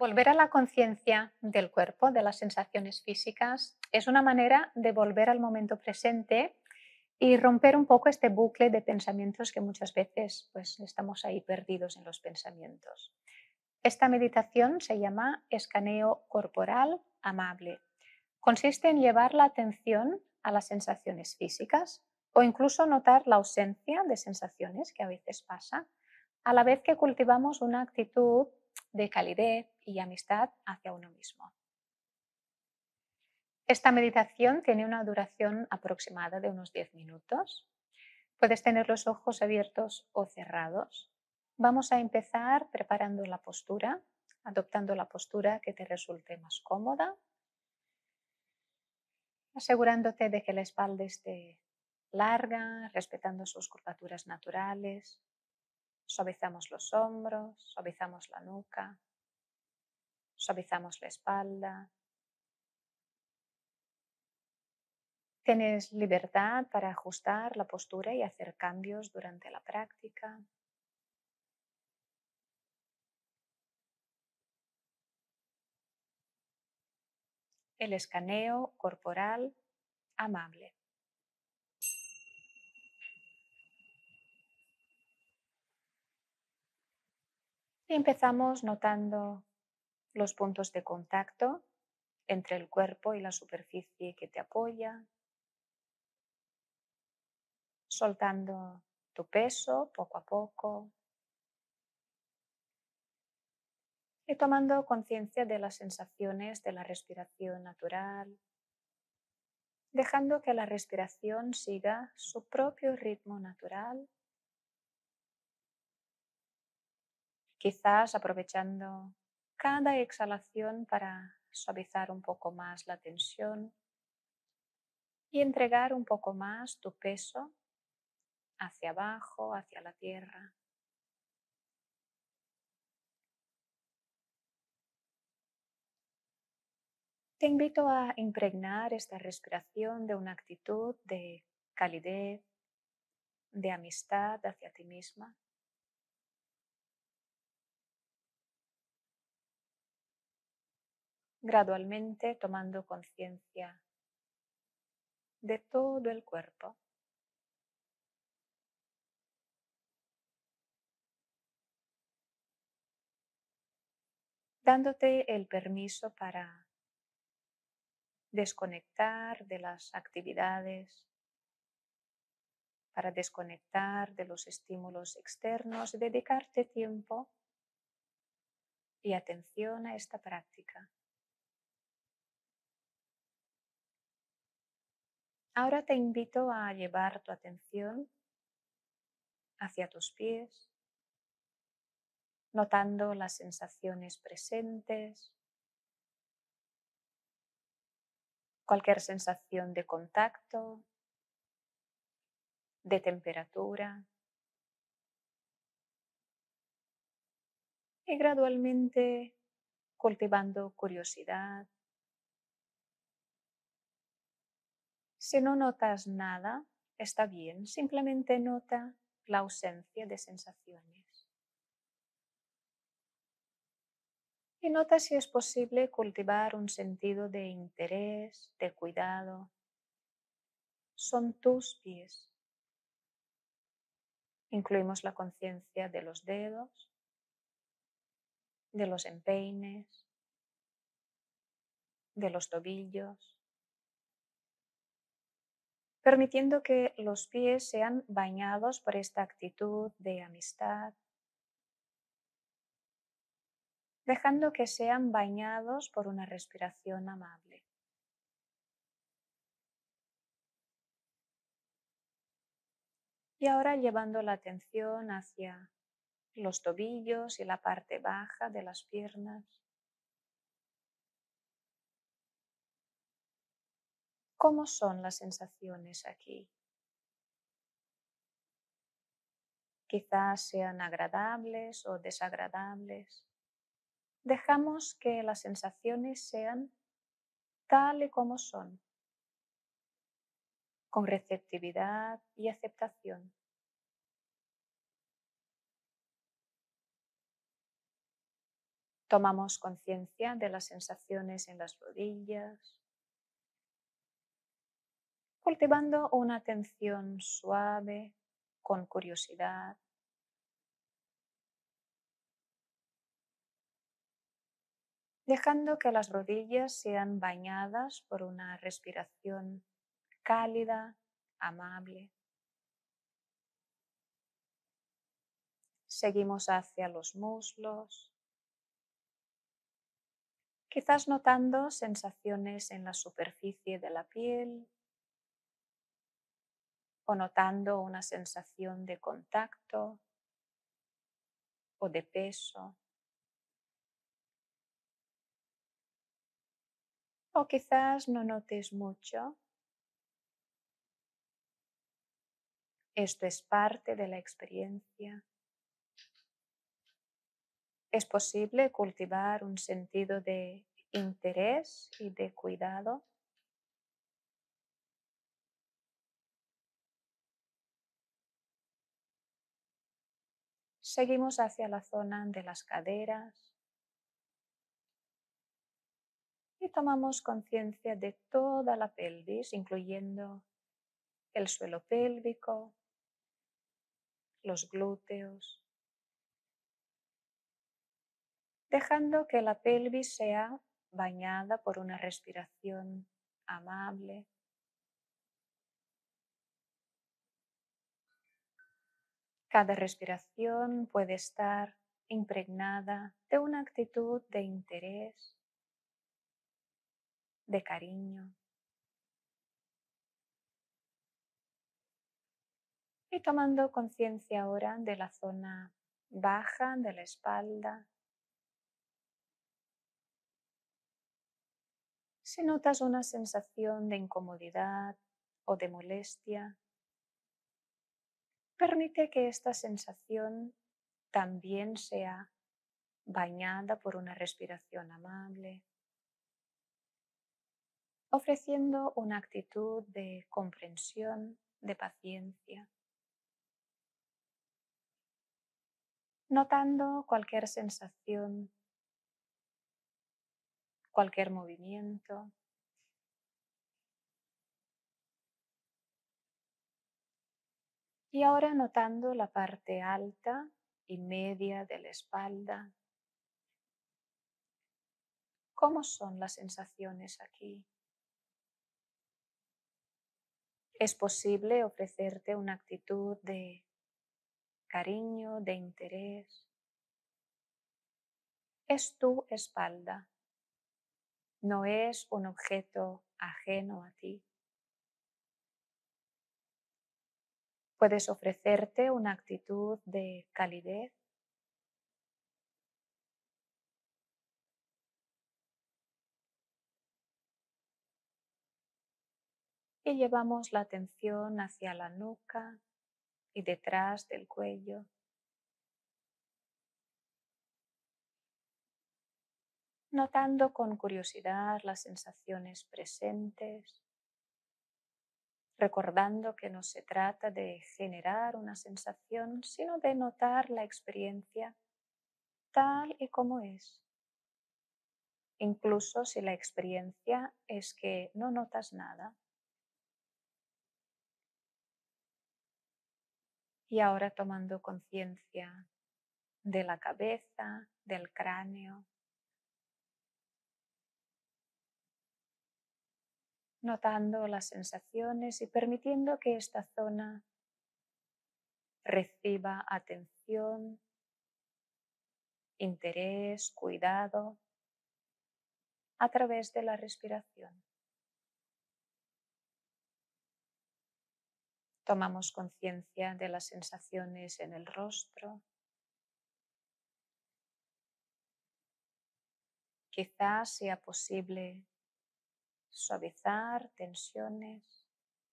Volver a la conciencia del cuerpo, de las sensaciones físicas, es una manera de volver al momento presente y romper un poco este bucle de pensamientos que muchas veces pues, estamos ahí perdidos en los pensamientos. Esta meditación se llama escaneo corporal amable. Consiste en llevar la atención a las sensaciones físicas o incluso notar la ausencia de sensaciones que a veces pasa, a la vez que cultivamos una actitud de calidez y amistad hacia uno mismo. Esta meditación tiene una duración aproximada de unos 10 minutos. Puedes tener los ojos abiertos o cerrados. Vamos a empezar preparando la postura, adoptando la postura que te resulte más cómoda, asegurándote de que la espalda esté larga, respetando sus curvaturas naturales. Suavizamos los hombros, suavizamos la nuca, suavizamos la espalda. Tienes libertad para ajustar la postura y hacer cambios durante la práctica. El escaneo corporal amable. Y empezamos notando los puntos de contacto entre el cuerpo y la superficie que te apoya, soltando tu peso poco a poco y tomando conciencia de las sensaciones de la respiración natural, dejando que la respiración siga su propio ritmo natural, quizás aprovechando cada exhalación para suavizar un poco más la tensión y entregar un poco más tu peso hacia abajo, hacia la tierra. Te invito a impregnar esta respiración de una actitud de calidez, de amistad hacia ti misma. Gradualmente tomando conciencia de todo el cuerpo, dándote el permiso para desconectar de las actividades, para desconectar de los estímulos externos y dedicarte tiempo y atención a esta práctica. Ahora te invito a llevar tu atención hacia tus pies, notando las sensaciones presentes, cualquier sensación de contacto, de temperatura, y gradualmente cultivando curiosidad. Si no notas nada, está bien, simplemente nota la ausencia de sensaciones. Y nota si es posible cultivar un sentido de interés, de cuidado. Son tus pies. Incluimos la conciencia de los dedos, de los empeines, de los tobillos, permitiendo que los pies sean bañados por esta actitud de amistad, dejando que sean bañados por una respiración amable. Y ahora llevando la atención hacia los tobillos y la parte baja de las piernas. ¿Cómo son las sensaciones aquí? Quizás sean agradables o desagradables. Dejamos que las sensaciones sean tal y como son, con receptividad y aceptación. Tomamos conciencia de las sensaciones en las rodillas, cultivando una atención suave, con curiosidad, dejando que las rodillas sean bañadas por una respiración cálida, amable. Seguimos hacia los muslos, quizás notando sensaciones en la superficie de la piel o notando una sensación de contacto o de peso. O quizás no notes mucho. Esto es parte de la experiencia. Es posible cultivar un sentido de interés y de cuidado. Seguimos hacia la zona de las caderas y tomamos conciencia de toda la pelvis, incluyendo el suelo pélvico, los glúteos, dejando que la pelvis sea bañada por una respiración amable. Cada respiración puede estar impregnada de una actitud de interés, de cariño. Y tomando conciencia ahora de la zona baja de la espalda. Si notas una sensación de incomodidad o de molestia, permite que esta sensación también sea bañada por una respiración amable, ofreciendo una actitud de comprensión, de paciencia, notando cualquier sensación, cualquier movimiento. Y ahora notando la parte alta y media de la espalda. ¿Cómo son las sensaciones aquí? Es posible ofrecerte una actitud de cariño, de interés. Es tu espalda, no es un objeto ajeno a ti. Puedes ofrecerte una actitud de calidez. Y llevamos la atención hacia la nuca y detrás del cuello. Notando con curiosidad las sensaciones presentes, recordando que no se trata de generar una sensación, sino de notar la experiencia tal y como es, incluso si la experiencia es que no notas nada. Y ahora tomando conciencia de la cabeza, del cráneo, notando las sensaciones y permitiendo que esta zona reciba atención, interés, cuidado a través de la respiración. Tomamos conciencia de las sensaciones en el rostro. Quizás sea posible suavizar tensiones.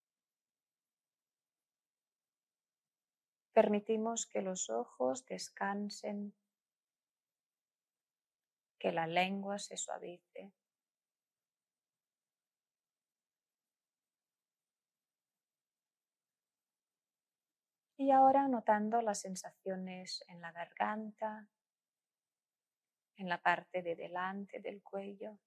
Permitimos que los ojos descansen, que la lengua se suavice. Y ahora notando las sensaciones en la garganta, en la parte de delante del cuello.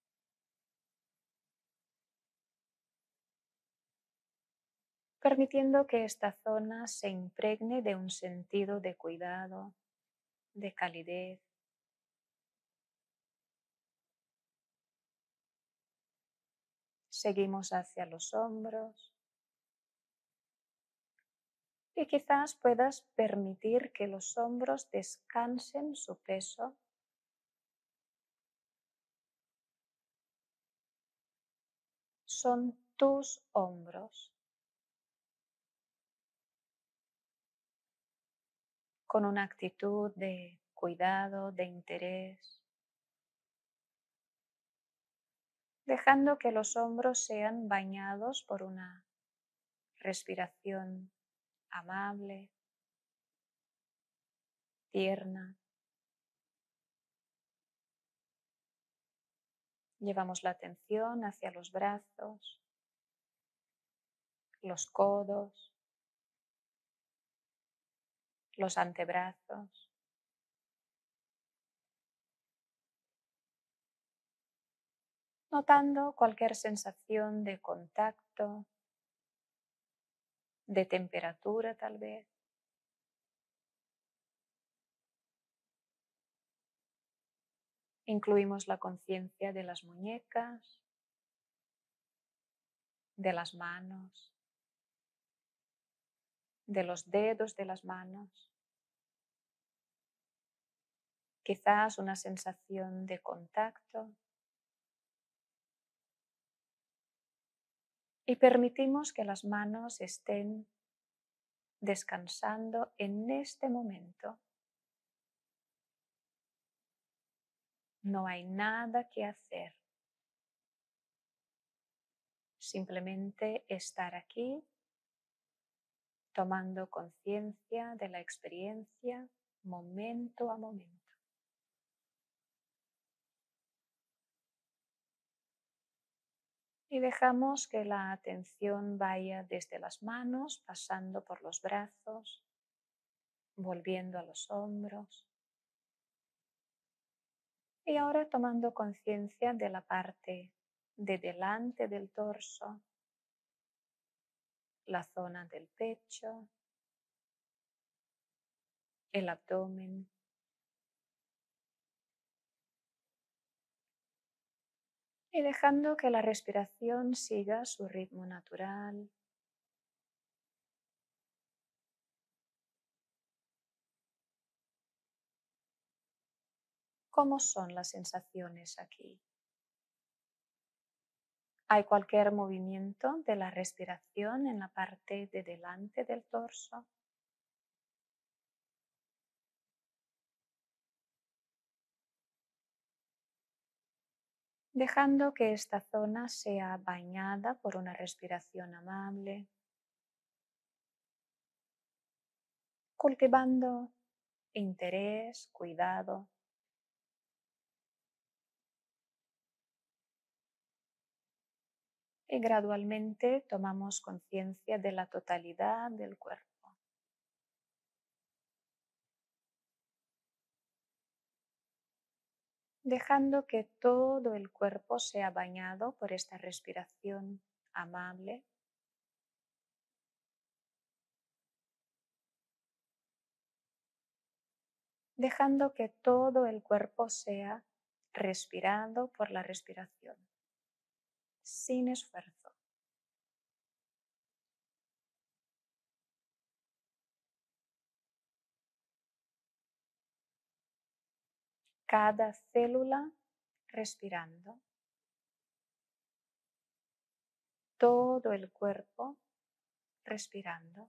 Permitiendo que esta zona se impregne de un sentido de cuidado, de calidez. Seguimos hacia los hombros y quizás puedas permitir que los hombros descansen su peso. Son tus hombros, con una actitud de cuidado, de interés, dejando que los hombros sean bañados por una respiración amable, tierna. Llevamos la atención hacia los brazos, los codos, los antebrazos, notando cualquier sensación de contacto, de temperatura tal vez. Incluimos la conciencia de las muñecas, de las manos, de los dedos de las manos. Quizás una sensación de contacto. Y permitimos que las manos estén descansando en este momento. No hay nada que hacer. Simplemente estar aquí, tomando conciencia de la experiencia momento a momento. Y dejamos que la atención vaya desde las manos, pasando por los brazos, volviendo a los hombros. Y ahora tomando conciencia de la parte de delante del torso, la zona del pecho, el abdomen. Y dejando que la respiración siga su ritmo natural. ¿Cómo son las sensaciones aquí? ¿Hay cualquier movimiento de la respiración en la parte de delante del torso? Dejando que esta zona sea bañada por una respiración amable, cultivando interés, cuidado. Y gradualmente tomamos conciencia de la totalidad del cuerpo. Dejando que todo el cuerpo sea bañado por esta respiración amable. Dejando que todo el cuerpo sea respirado por la respiración, sin esfuerzo. Cada célula respirando. Todo el cuerpo respirando.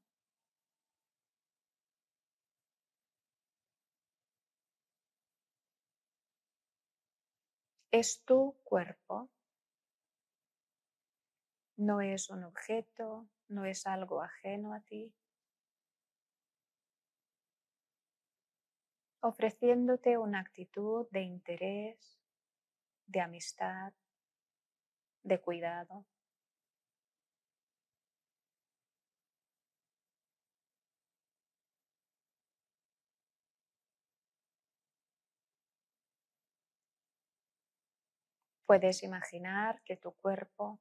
Es tu cuerpo. No es un objeto, no es algo ajeno a ti. Ofreciéndote una actitud de interés, de amistad, de cuidado. Puedes imaginar que tu cuerpo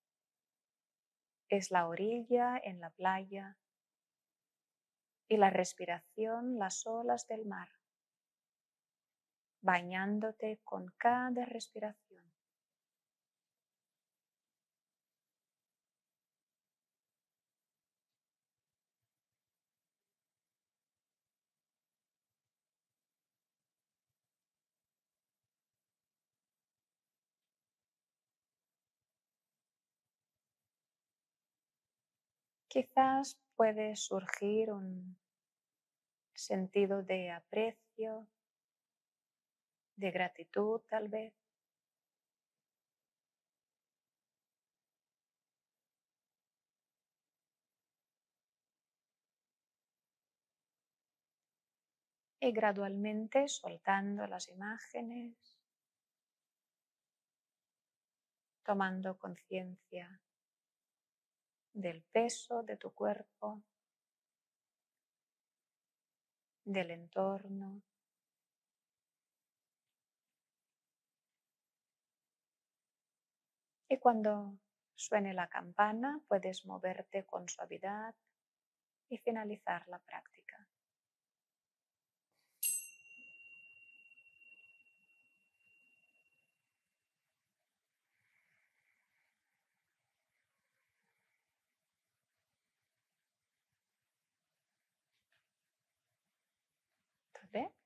es la orilla en la playa y la respiración las olas del mar, bañándote con cada respiración. Quizás puede surgir un sentido de aprecio, de gratitud tal vez, y gradualmente soltando las imágenes, tomando conciencia del peso de tu cuerpo, del entorno. Y cuando suene la campana, puedes moverte con suavidad y finalizar la práctica. ¿Todo bien?